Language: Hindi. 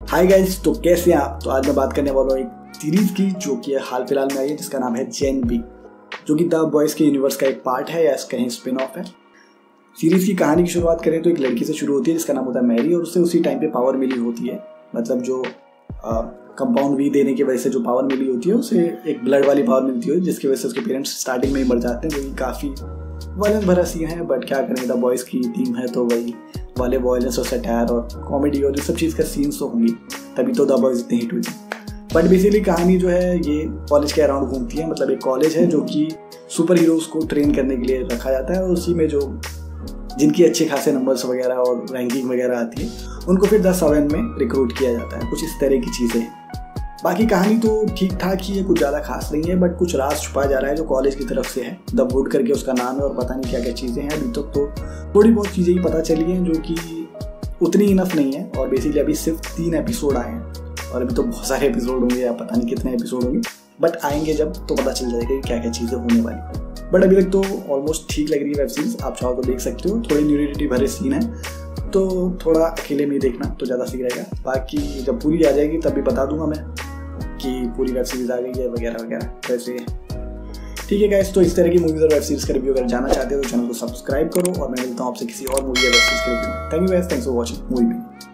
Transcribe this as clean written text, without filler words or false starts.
हाय गाइस, तो कैसे हैं आप। तो आज मैं बात करने वाला हूँ एक सीरीज की जो कि हाल फिलहाल में आई है, जिसका नाम है जेन बी, जो कि द बॉयज़ के यूनिवर्स का एक पार्ट है या कहीं स्पिन ऑफ है। सीरीज की कहानी की शुरुआत करें तो एक लड़की से शुरू होती है जिसका नाम होता है मैरी, और उससे उसी टाइम पे पावर मिली होती है। मतलब जो कंपाउंड वी देने की वजह से जो पावर मिली होती है उसे एक ब्लड वाली पावर मिलती है, जिसकी वजह से उसके पेरेंट्स स्टार्टिंग में ही मर जाते हैं, जो कि काफ़ी वायलेंस भरा सीन है। बट क्या करें, द बॉयज़ की टीम है तो वही वाले वायलेंस और सटायर और कॉमेडी और ये सब चीज़ का सीन्स तो होंगी, तभी तो द बॉयज़ इतनी हिट हुई थी। बट बेसिकली कहानी जो है ये कॉलेज के अराउंड घूमती है। मतलब एक कॉलेज है जो कि सुपर हीरोज़ को ट्रेन करने के लिए रखा जाता है, और उसी में जो जिनकी अच्छे खासे नंबर्स वगैरह और रैंकिंग वगैरह आती है उनको फिर 10-7 में रिक्रूट किया जाता है। कुछ इस तरह की चीज़ें हैं। बाकी कहानी तो ठीक ठाक ही है, कुछ ज़्यादा खास नहीं है, बट कुछ राज छुपाया जा रहा है जो कॉलेज की तरफ से है। द वुड करके उसका नाम है, और पता नहीं क्या क्या चीज़ें हैं। अभी तक तो थोड़ी बहुत चीज़ें ही पता चली हैं जो कि उतनी इनफ नहीं है। और बेसिकली अभी सिर्फ 3 एपिसोड आए हैं, और अभी तो बहुत सारे एपिसोड होंगे या पता नहीं कितने एपिसोड होंगे, बट आएंगे जब तो पता चल जाएगा कि क्या क्या चीज़ें होने वाली। बट अभी तक तो ऑलमोस्ट ठीक लग रही है वेब सीरीज। आप चाहो तो देख सकते हो। थोड़ी न्यूडिटी भरे सीन है तो थोड़ा अकेले में ही देखना तो ज़्यादा सही रहेगा। बाकी जब पूरी आ जाएगी तब भी बता दूंगा मैं कि पूरी वेब सीरीज आ गई है वगैरह वगैरह। वैसे ठीक है गाइस, तो इस तरह की मूवीज और वेब सीरीज का रिव्यू अगर जानना चाहते हो तो चैनल को सब्सक्राइब करो, और मैं मिलता हूँ आपसे किसी और मूवी या वेब सीरीज के रिव्यू में। Thank you guys, thanks for watching movie में।